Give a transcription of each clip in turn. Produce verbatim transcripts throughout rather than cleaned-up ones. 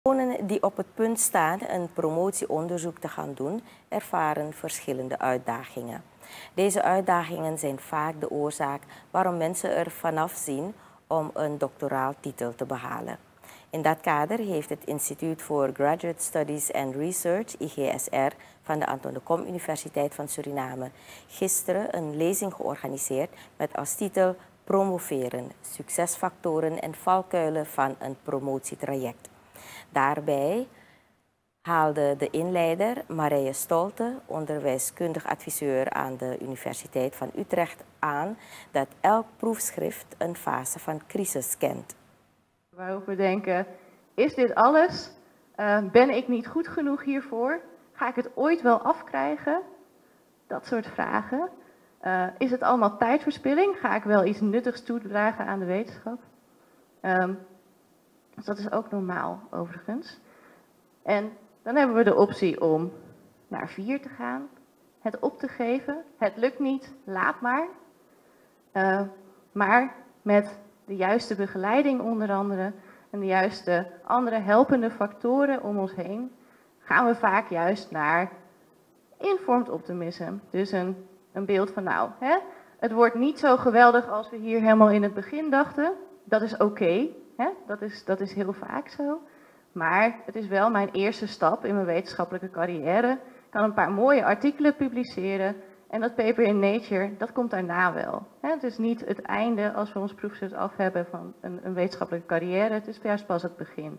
Personen die op het punt staan een promotieonderzoek te gaan doen, ervaren verschillende uitdagingen. Deze uitdagingen zijn vaak de oorzaak waarom mensen er vanaf zien om een doctoraaltitel te behalen. In dat kader heeft het Instituut voor Graduate Studies and Research, I G S R, van de Anton de Kom Universiteit van Suriname gisteren een lezing georganiseerd met als titel Promoveren, succesfactoren en valkuilen van een promotietraject. Daarbij haalde de inleider Marije Stolte, onderwijskundig adviseur aan de Universiteit van Utrecht, aan dat elk proefschrift een fase van crisis kent. Waarop we denken, is dit alles? Uh, ben ik niet goed genoeg hiervoor? Ga ik het ooit wel afkrijgen? Dat soort vragen. Uh, is het allemaal tijdverspilling? Ga ik wel iets nuttigs toedragen aan de wetenschap? Um, dus dat is ook normaal, overigens. En dan hebben we de optie om naar vier te gaan, het op te geven. Het lukt niet, laat maar. Uh, maar met de juiste begeleiding onder andere en de juiste andere helpende factoren om ons heen, gaan we vaak juist naar informed optimism. Dus een, een beeld van nou, hè, het wordt niet zo geweldig als we hier helemaal in het begin dachten. Dat is oké, okay, dat is, dat is heel vaak zo. Maar het is wel mijn eerste stap in mijn wetenschappelijke carrière. Ik kan een paar mooie artikelen publiceren. En dat paper in Nature, dat komt daarna wel. Het is niet het einde als we ons proefschrift af hebben van een, een wetenschappelijke carrière. Het is juist pas het begin.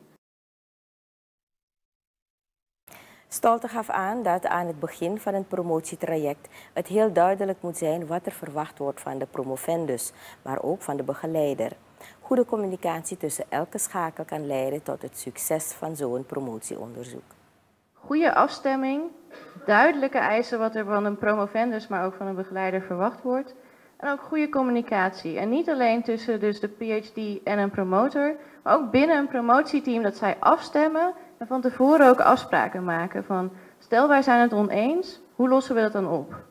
Stolte gaf aan dat aan het begin van een promotietraject het heel duidelijk moet zijn wat er verwacht wordt van de promovendus, maar ook van de begeleider. Goede communicatie tussen elke schakel kan leiden tot het succes van zo'n promotieonderzoek. Goede afstemming, duidelijke eisen wat er van een promovendus, maar ook van een begeleider verwacht wordt. En ook goede communicatie. En niet alleen tussen dus de PhD en een promotor, maar ook binnen een promotieteam dat zij afstemmen en van tevoren ook afspraken maken van stel wij zijn het oneens, hoe lossen we dat dan op?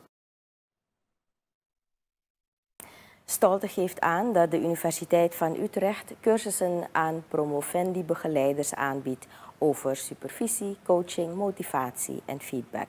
Stolte geeft aan dat de Universiteit van Utrecht cursussen aan promovendi-begeleiders aanbiedt over supervisie, coaching, motivatie en feedback.